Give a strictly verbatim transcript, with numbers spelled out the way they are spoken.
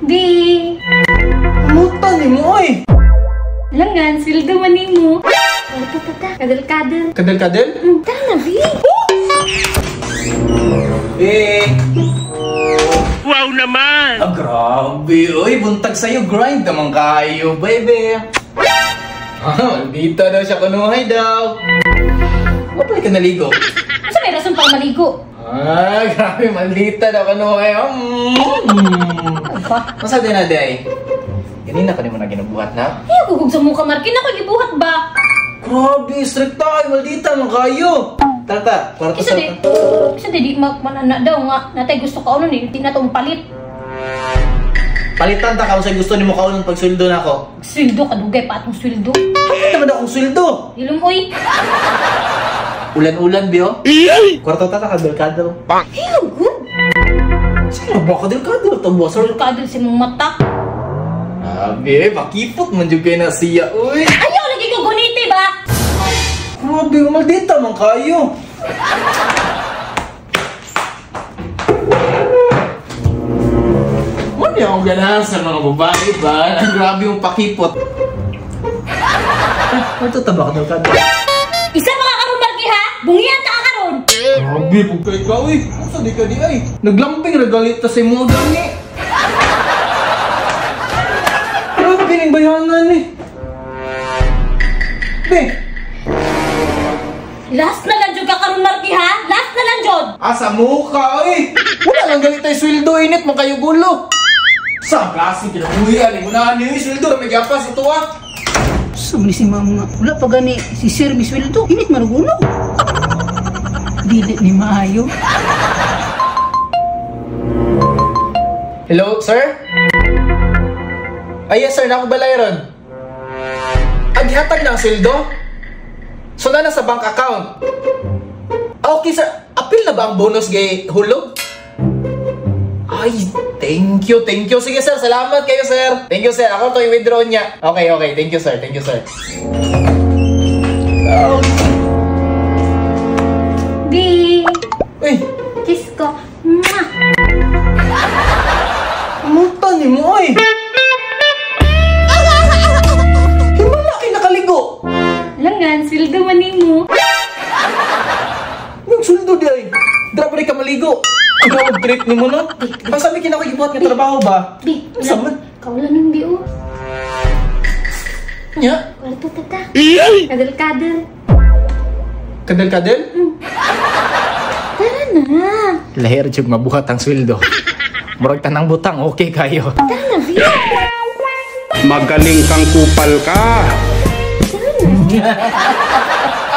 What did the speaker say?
Bi! Muta ni mo eh! Langan, sweldo man mo. Tata, tata. Kadal-kadal. Kadal-kadal? Hmm, tara na, Bi. Eh! Wow naman! Ah, grabe! Uy, buntag sa'yo, grind naman kayo, baby! Ah, maldita daw siya kunuhay daw! Wapalay ka naligo? Sa may rason pang maligo. Ah, grabe, maldita daw kunuhay! Mm. Aba? Masabi na, day? Ganina ka naman na ginabuhat na? Ay, gugug sa mukha, Markin. Ako gibuhat ba? Grabe, strict tayo, maldita naman kayo! Tara, tara, kwarto Isa sa... di, isa di, di manana daw nga. Natay gusto ka ano ni, di na itong palit. Palitan ta ka sa gusto ni mo kaunong pagsweldo na ako. Sweldo, kadugay pa atong sweldo. Bakit naman akong sweldo? Ilong, uy. Ulan-ulan, Bio? Kwarto ta ta, kadal-kadal. Ilong, good. Sino ba kadal-kadal? Tabuwa, sir. Kadal si mong mata. Grabe, makipot man dyan kayo na siya, uy. Ayaw, lagi ko guniti ba? Grabe, maldita man kayo. Ano yung ganahan sa mga babae ba? Ang grabe yung pakipot. Ah, ito taba ka daw ka. Isa mga karon, Marki, ha? Bungian ta ka karon. Grabe, kung kayo ikaw eh. Ano sa di ka di ay? Naglamping regalit ta sa mga gani. Grabe, kining bayanan eh. Be, Last na lang dyan ka karon, Marki, ha? Last na lang dyan. asa mukha eh. Wala lang galit tayo sweldo, init mo kayo gulo. Sa klase kinabuhian eh. Muna niyo yung sweldo na may gapas ito ah. Sabi si mama, wala pa gani si Sir Misweldo. Init marugulo. Dili ni maayo. Hello, sir? Ay, yes sir, nakubalay ron. Aghatag na ang sweldo? So na sa bank account. Okay sir, apil na ba ang bonus gay hulog? Ay, thank you, thank you. Sige sir, salamat kayo sir. Thank you sir, ako to i-withdraw niya. Okay, okay, thank you sir, thank you sir. Oh. Bi! Uy, Kiss ko. Mwah! muta ni mo ay. Himala kayo nakaligo. Langan, sweldo man mo. Yung sweldo di ay. Dapat ka maligo. Ang gawag trip ni mo no? Ang sabi kinakigibuhat nga trabaho ba? Bi, Saan? kaulan ng bi, oh. Nya? Kwarto, tata. Kadal-kadal. Kadal-kadal? Tara na. Lahir jug mabuhat ang sweldo. Murag tanang butang, okay kayo. Tara na, Bi. Magaling kang kupal ka! Tara na.